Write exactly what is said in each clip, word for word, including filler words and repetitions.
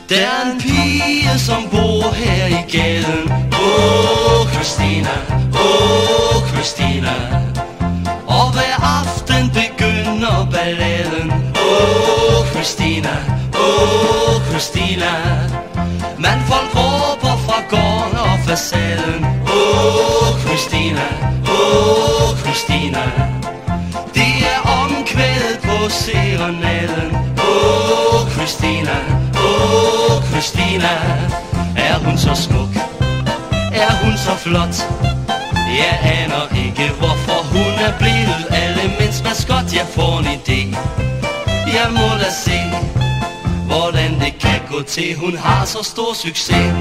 Der er en pige, som bor her i gaden. Åh, Christina, åh, Christina. Og hver aften begynder balladen. Åh, Christina, åh, Christina. Man folk råber fra gården og facaden. Åh, Christina, åh, Christina. Det er omkvædet på serenaden. Åh, Christina, åh, Christina. Er hun så smuk? Er hun så flot? Jeg aner ikke, hvorfor hun er blevet alle mænds maskot. Jeg får en idé. Jeg må da se, hvordan det kan gå til. Hun har så stor succes.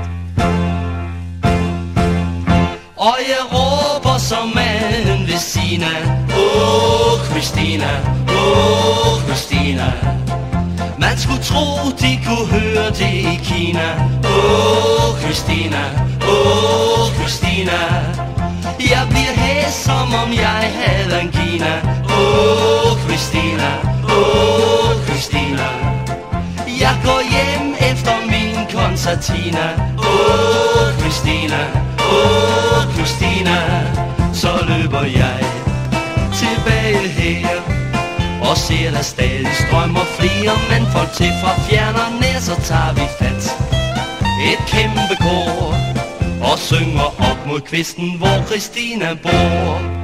Og jeg råber som manden ved siden af. Åh, Christina, åh, Christina. Man skulle tro, de kunne høre det i Kina. Åh, Christina, åh, Christina. Jeg bliver hæs, som om jeg havde angina. Åh, Christina, åh, Christina. Jeg går hjem efter min koncertina. Åh, Christina, åh, Christina. Så løber jeg tilbage her og ser der stadig strømmer flere mænd folk til fra fjernerne. Så tager vi fat et kæmpe kor og synger op mod kvisten, hvor Christina bor.